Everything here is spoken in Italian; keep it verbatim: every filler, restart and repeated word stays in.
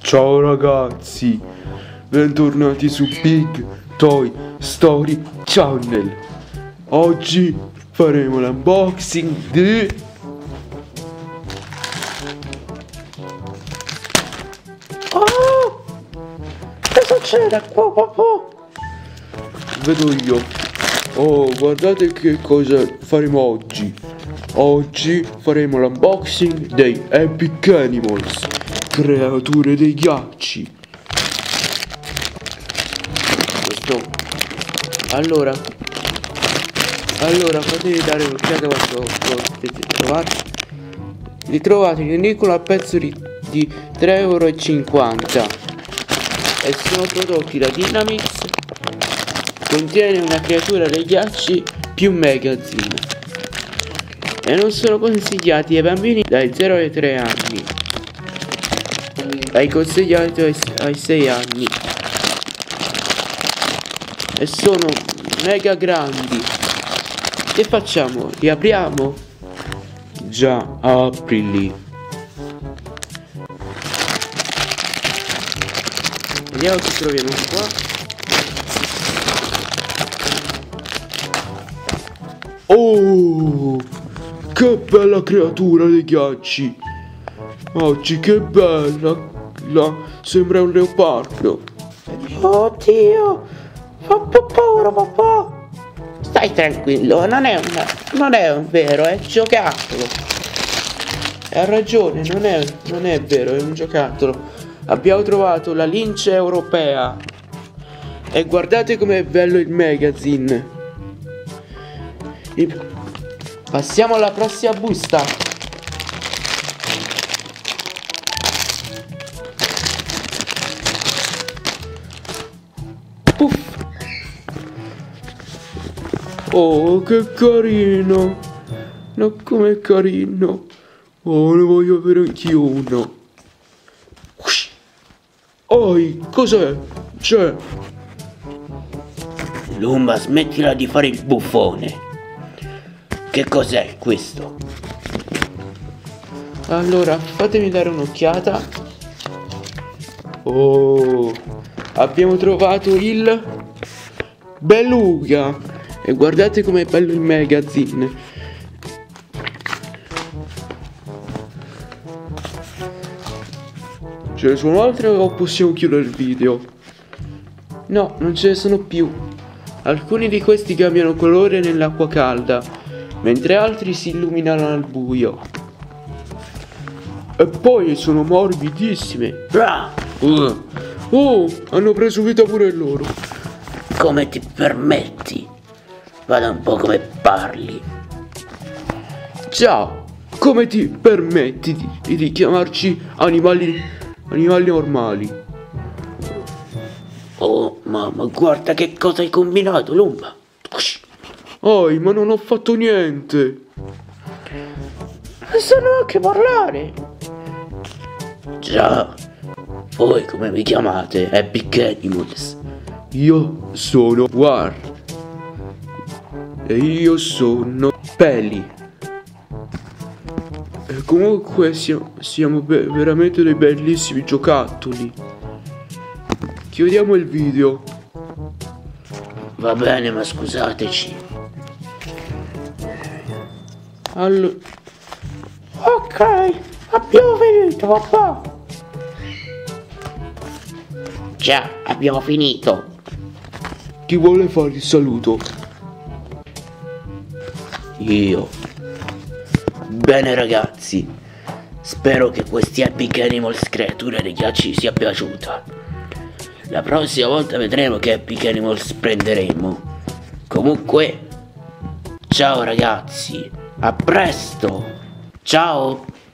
Ciao ragazzi, bentornati su Big Toy Story Channel. Oggi faremo l'unboxing di... Oh! Che succede qua, papà? Vedo io. Oh, guardate che cosa faremo oggi. Oggi faremo l'unboxing dei Epic Animals, creature dei ghiacci. Questo. Allora. Allora, fatemi dare un'occhiata quanto potete trovare. Li trovate in edicola a prezzo di, di tre e cinquanta euro. E sono prodotti da Dynamix. Contiene una creatura dei ghiacci più magazine. E non sono consigliati ai bambini dai zero ai tre anni. È consigliato ai, ai sei anni. E sono mega grandi. Che facciamo? Li apriamo? Già, aprili. Vediamo che troviamo qua. Oh, che bella creatura dei ghiacci. Oggi che bella. La, sembra un leopardo. Oddio, fa un po' paura, papà. Stai tranquillo, non è un, non è un vero, è un giocattolo. Ha ragione, non è, non è vero, è un giocattolo. Abbiamo trovato la lince europea. E guardate com'è bello il magazine. Passiamo alla prossima busta. Puff. Oh, che carino. No, com'è carino. Oh, ne voglio avere anch'io uno. Oi, cos'è? C'è. Lumba, smettila di fare il buffone. Che cos'è questo? Allora, fatemi dare un'occhiata. Oh, abbiamo trovato il Beluga. E guardate com'è bello il magazine. Ce ne sono altre o possiamo chiudere il video? No, non ce ne sono più. Alcuni di questi cambiano colore nell'acqua calda, mentre altri si illuminano al buio. E poi sono morbidissime. Uh. Oh, hanno preso vita pure loro. Come ti permetti? Guarda un po' come parli. Ciao, come ti permetti di, di chiamarci animali, animali normali? Oh, mamma, guarda che cosa hai combinato, Lumba. Oi, ma non ho fatto niente. Non sanno anche parlare. Già, voi come vi chiamate? Epic Animals. Io sono War. E io sono Peli. E comunque siamo, siamo be- veramente dei bellissimi giocattoli. Chiudiamo il video. Va bene, ma scusateci. Allora... Ok, abbiamo finito, papà. Già, abbiamo finito. Chi vuole fare il saluto? Io. Bene ragazzi, spero che questi Epic Animals creature dei ghiacci sia piaciuta. La prossima volta vedremo che Epic Animals prenderemo. Comunque, ciao ragazzi, a presto. Ciao.